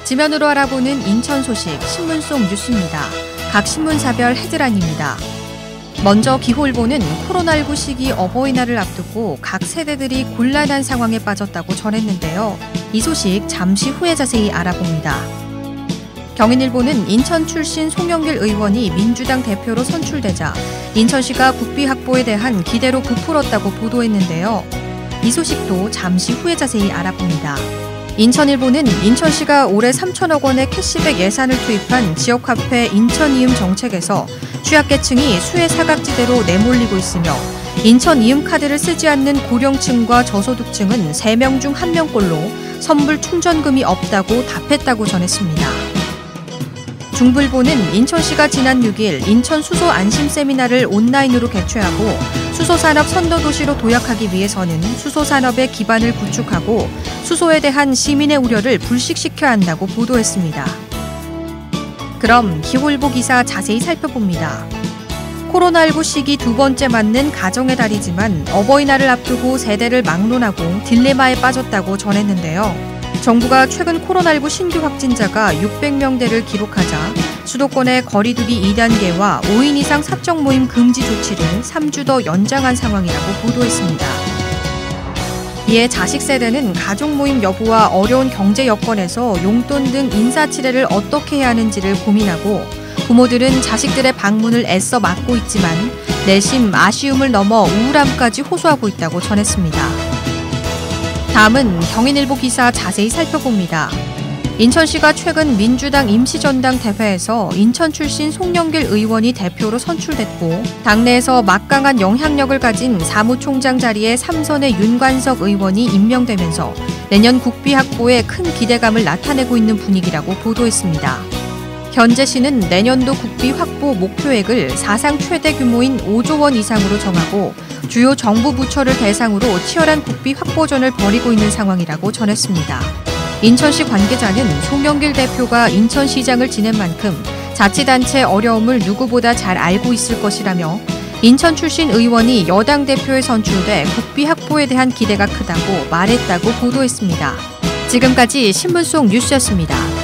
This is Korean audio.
지면으로 알아보는 인천 소식 신문 속 뉴스입니다. 각 신문사별 헤드라인입니다. 먼저 기호일보는 코로나19 시기 어버이날을 앞두고 각 세대들이 곤란한 상황에 빠졌다고 전했는데요. 이 소식 잠시 후에 자세히 알아봅니다. 경인일보는 인천 출신 송영길 의원이 민주당 대표로 선출되자 인천시가 국비 확보에 대한 기대로 부풀었다고 보도했는데요. 이 소식도 잠시 후에 자세히 알아봅니다. 인천일보는 인천시가 올해 3천억 원의 캐시백 예산을 투입한 지역화폐 인천이음 정책에서 취약계층이 수혜 사각지대로 내몰리고 있으며 인천 이음카드를 쓰지 않는 고령층과 저소득층은 3명 중 1명꼴로 선불 충전금이 없다고 답했다고 전했습니다. 중부일보는 인천시가 지난 6일 인천 수소 안심 세미나를 온라인으로 개최하고 수소산업 선도도시로 도약하기 위해서는 수소산업의 기반을 구축하고 수소에 대한 시민의 우려를 불식시켜야 한다고 보도했습니다. 그럼 기호일보 기사 자세히 살펴봅니다. 코로나19 시기 두 번째 맞는 가정의 달이지만 어버이날을 앞두고 세대를 막론하고 딜레마에 빠졌다고 전했는데요. 정부가 최근 코로나19 신규 확진자가 600명대를 기록하자 수도권의 거리두기 2단계와 5인 이상 사적 모임 금지 조치를 3주 더 연장한 상황이라고 보도했습니다. 이에 자식 세대는 가족 모임 여부와 어려운 경제 여건에서 용돈 등 인사치레를 어떻게 해야 하는지를 고민하고 부모들은 자식들의 방문을 애써 막고 있지만 내심 아쉬움을 넘어 우울함까지 호소하고 있다고 전했습니다. 다음은 경인일보 기사 자세히 살펴봅니다. 인천시가 최근 민주당 임시전당 대회에서 인천 출신 송영길 의원이 대표로 선출됐고 당내에서 막강한 영향력을 가진 사무총장 자리에 3선의 윤관석 의원이 임명되면서 내년 국비 확보에 큰 기대감을 나타내고 있는 분위기라고 보도했습니다. 현재 시는 내년도 국비 확보 목표액을 사상 최대 규모인 5조 원 이상으로 정하고 주요 정부 부처를 대상으로 치열한 국비 확보전을 벌이고 있는 상황이라고 전했습니다. 인천시 관계자는 송영길 대표가 인천시장을 지낸 만큼 자치단체 어려움을 누구보다 잘 알고 있을 것이라며 인천 출신 의원이 여당 대표에 선출돼 국비 확보에 대한 기대가 크다고 말했다고 보도했습니다. 지금까지 신문 속 뉴스였습니다.